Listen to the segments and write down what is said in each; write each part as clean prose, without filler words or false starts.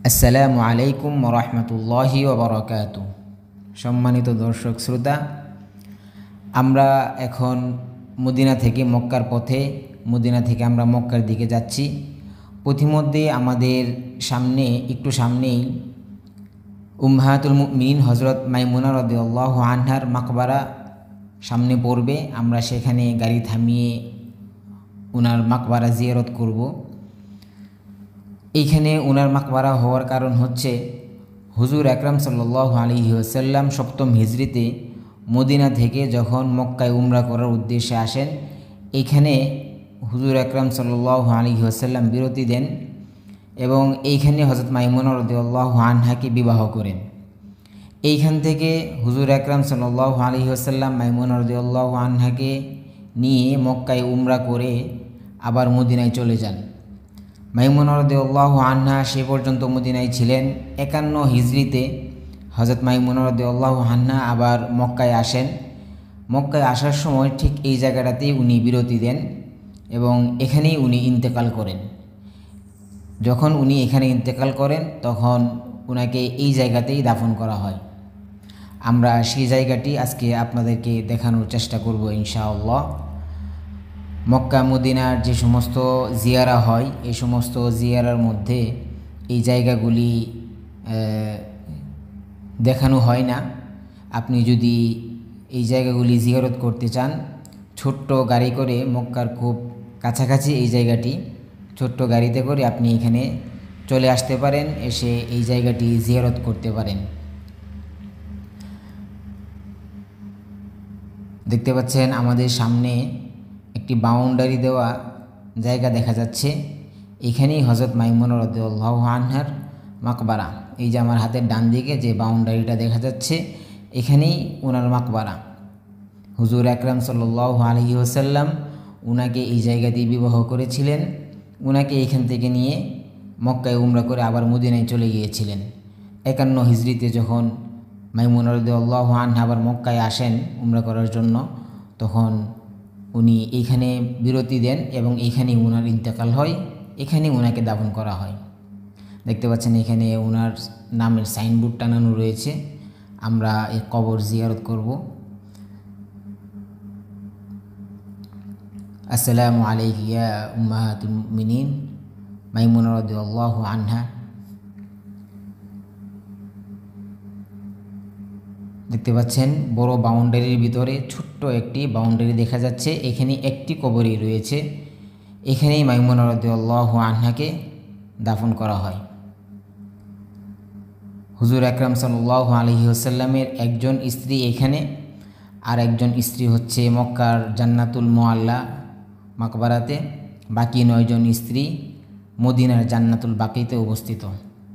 আসসালামু আলাইকুম ওরহমতুল্লাহি ওবরাকাতু। সম্মানিত দর্শক শ্রোতা, আমরা এখন মদিনা থেকে মক্কার পথে, মদিনা থেকে আমরা মক্কার দিকে যাচ্ছি। পথিমধ্যে আমাদের একটু সামনেই উম্মাহাতুল মুমিনিন হজরত মাইমুনা রাদিয়াল্লাহু আনহার মাকবারা সামনে পড়বে। আমরা সেখানে গাড়ি থামিয়ে ওনার মাকবারা জিয়ারত করব। এইখানে ওনার মাকবারা হওয়ার কারণ হচ্ছে হুজুর আকরাম সাল্লাল্লাহু আলাইহি ওয়াসাল্লাম সপ্তম হিজরিতে মদিনা থেকে যখন মক্কায় উমরা করার উদ্দেশ্যে আসেন, এইখানে হুজুর আকরাম সাল্লাল্লাহু আলাইহি ওয়াসাল্লাম বিরতি দেন এবং এইখানে হযরত মাইমুনা রাদিয়াল্লাহু আনহাকে বিবাহ করেন। এইখান থেকে হুজুর আকরাম সাল্লাল্লাহু আলাইহি ওয়াসাল্লাম মাইমুনা রাদিয়াল্লাহু আনহাকে নিয়ে মক্কায় উমরা করে আবার মদিনায় চলে যান। মাইমুনা রাদিয়াল্লাহু আনহা সে পর্যন্ত মদিনায় ছিলেন। 51 হিজরিতে হযরত মাইমুনা রাদিয়াল্লাহু আনহা আবার মক্কায় আসেন। মক্কায় আসার সময় ঠিক এই জায়গাটাতেই উনি বিরতি দেন এবং এখানেই উনি ইন্তেকাল করেন। যখন উনি এখানে ইন্তেকাল করেন তখন উনাকে এই জায়গাতেই দাফন করা হয়। আমরা সেই জায়গাটি আজকে আপনাদেরকে দেখানোর চেষ্টা করব ইনশাআল্লাহ। মক্কা মদিনার যে সমস্ত জিয়ারা হয়, এই সমস্ত জিয়ারার মধ্যে এই জায়গাগুলি দেখানো হয় না। আপনি যদি এই জায়গাগুলি জিয়ারত করতে চান, ছোট্ট গাড়ি করে, মক্কার খুব কাছাকাছি এই জায়গাটি, ছোট্ট গাড়িতে করে আপনি এখানে চলে আসতে পারেন, এসে এই জায়গাটি জিয়ারত করতে পারেন। দেখতে পাচ্ছেন আমাদের সামনে একটি বাউন্ডারি দেওয়া জায়গা দেখা যাচ্ছে। এখানেই হযরত মাইমুনা রাদিয়াল্লাহু আনহার মাকবারা। এই যে আমার হাতের ডান দিকে যে বাউন্ডারিটা দেখা যাচ্ছে, এখানেই ওনার মাকবারা। হুজুর আকরাম সাল্লাল্লাহু আলাইহি ওয়াসাল্লাম উনাকে এই জায়গাতেই বিবাহ করেছিলেন। উনাকে এখান থেকে নিয়ে মক্কায় উমরা করে আবার মদিনায় চলে গিয়েছিলেন। 51 হিজরিতে যখন মাইমুনা রাদিয়াল্লাহু আনহা আবার মক্কায় আসেন উমরা করার জন্য, তখন উনি এইখানে বিরতি দেন এবং এইখানেই ওনার ইন্তেকাল হয়, এখানেই ওনাকে দাফন করা হয়। দেখতে পাচ্ছেন এখানে ওনার নামের সাইনবোর্ড টানানো রয়েছে। আমরা এই কবর জিয়ারত করব। আসসালামু আলাইকুম ইয়া উম্মাহাতুল মুমিনিন মাইমুনা রাদিয়াল্লাহু আনহা। দেখতে পাচ্ছেন বড় বাউন্ডারির ভিতরে ছোট্ট একটি বাউন্ডারি দেখা যাচ্ছে। এখানে একটি কবরই রয়েছে, এখানেই মাইমুনা রাদিয়াল্লাহু আনহাকে দাফন করা হয়। হুজুর আকরাম সাল্লাল্লাহু আলাইহি ওয়াসাল্লামের একজন স্ত্রী এখানে, আর একজন স্ত্রী হচ্ছে মক্কার জান্নাতুল মুআল্লা মাকবারাতে। বাকি 9 জন স্ত্রী মদিনার জান্নাতুল বাকিতে অবস্থিত।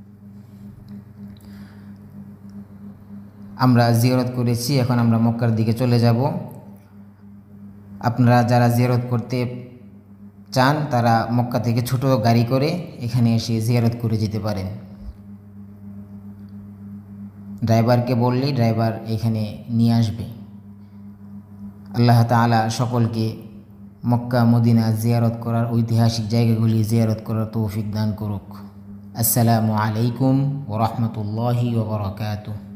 আমরা জিয়ারত করেছি, এখন আমরা মক্কার দিকে চলে যাব। আপনারা যারা জিয়ারত করতে চান তারা মক্কা থেকে ছোট গাড়ি করে এখানে এসে জিয়ারত করে যেতে পারেন। ড্রাইভারকে বললেই ড্রাইভার এখানে নিয়ে আসবে। আল্লাহ তাআলা সকলকে মক্কা মদিনা জিয়ারত করার, ঐতিহাসিক জায়গাগুলি জিয়ারত করার তৌফিক দান করুক। আসসালামু আলাইকুম ওয়া রাহমাতুল্লাহি ওয়া বারাকাতুহু।